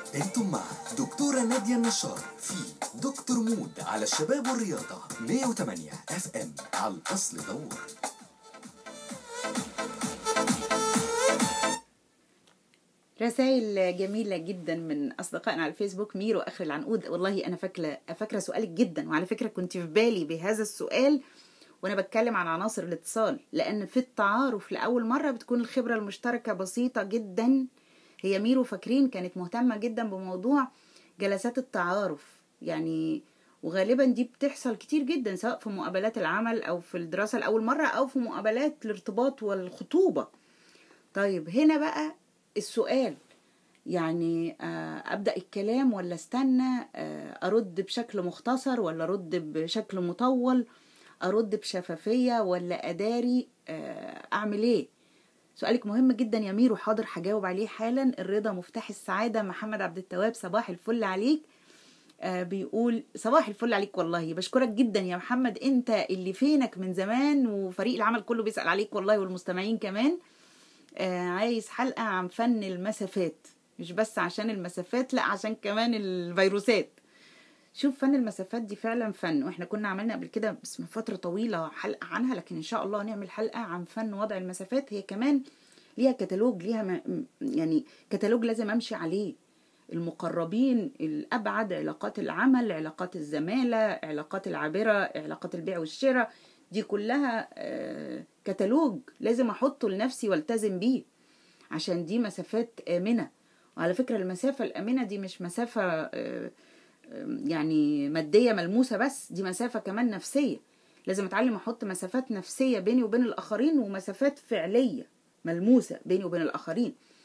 انتم مع دكتورة نادية النشار في دكتور مود على الشباب والرياضة 108 اف ام على الأصل دور. رسائل جميلة جدا من أصدقائنا على الفيسبوك. ميرو آخر العنقود، والله أنا فاكرة سؤالك جدا، وعلى فكرة كنت في بالي بهذا السؤال وأنا بتكلم عن عناصر الاتصال، لأن في التعارف لأول مرة بتكون الخبرة المشتركة بسيطة جدا. هي ميرو فاكرين كانت مهتمة جدا بموضوع جلسات التعارف يعني، وغالبا دي بتحصل كتير جدا سواء في مقابلات العمل أو في الدراسة لأول مرة أو في مقابلات الارتباط والخطوبة. طيب هنا بقى السؤال يعني أبدأ الكلام ولا استنى، أرد بشكل مختصر ولا أرد بشكل مطول، أرد بشفافية ولا أداري، أعمل إيه؟ سؤالك مهم جدا يا ميرو، حاضر هجاوب عليه حالا. الرضا مفتاح السعادة، محمد عبد التواب، صباح الفل عليك. بيقول صباح الفل عليك، والله بشكرك جدا يا محمد، انت اللي فينك من زمان وفريق العمل كله بيسأل عليك والله، والمستمعين كمان. عايز حلقة عن فن المسافات، مش بس عشان المسافات، لا عشان كمان الفيروسات. شوف فن المسافات دي فعلا فن، واحنا كنا عملنا قبل كده بس من فترة طويلة حلقة عنها، لكن ان شاء الله نعمل حلقة عن فن وضع المسافات. هي كمان ليها كتالوج، ليها يعني كتالوج لازم امشي عليه. المقربين، الابعد، علاقات العمل، علاقات الزمالة، علاقات العابرة، علاقات البيع والشراء، دي كلها كتالوج لازم احطه لنفسي والتزم بيه، عشان دي مسافات آمنة. وعلى فكرة المسافة الآمنة دي مش مسافة يعني مادية ملموسة بس، دي مسافة كمان نفسية. لازم اتعلم احط مسافات نفسية بيني وبين الآخرين، ومسافات فعلية ملموسة بيني وبين الآخرين.